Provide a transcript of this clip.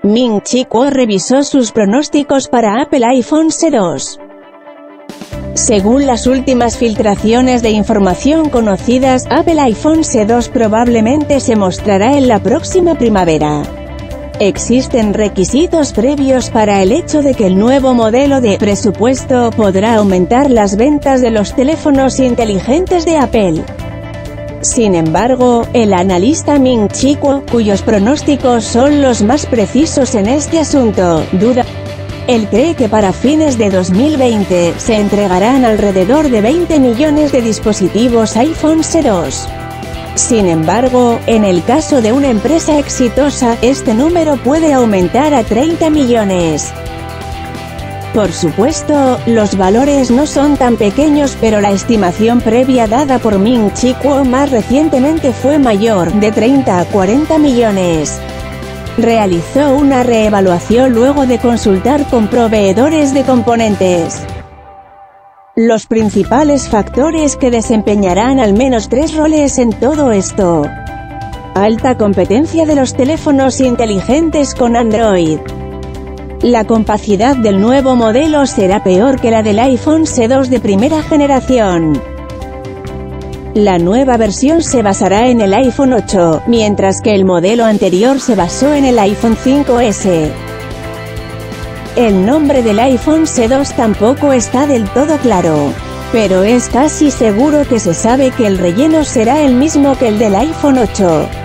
Ming-Chi Kuo revisó sus pronósticos para Apple iPhone SE 2. Según las últimas filtraciones de información conocidas, Apple iPhone SE 2 probablemente se mostrará en la próxima primavera. Existen requisitos previos para el hecho de que el nuevo modelo de presupuesto podrá aumentar las ventas de los teléfonos inteligentes de Apple. Sin embargo, el analista Ming-Chi Kuo, cuyos pronósticos son los más precisos en este asunto, duda. Él cree que para fines de 2020 se entregarán alrededor de 20 millones de dispositivos iPhone SE 2. Sin embargo, en el caso de una empresa exitosa, este número puede aumentar a 30 millones. Por supuesto, los valores no son tan pequeños, pero la estimación previa dada por Ming-Chi Kuo más recientemente fue mayor, de 30 a 40 millones. Realizó una reevaluación luego de consultar con proveedores de componentes. Los principales factores que desempeñarán al menos 3 roles en todo esto. Alta competencia de los teléfonos inteligentes con Android. La capacidad del nuevo modelo será peor que la del iPhone SE 2 de primera generación. La nueva versión se basará en el iPhone 8, mientras que el modelo anterior se basó en el iPhone 5S. El nombre del iPhone SE 2 tampoco está del todo claro, pero es casi seguro que se sabe que el relleno será el mismo que el del iPhone 8.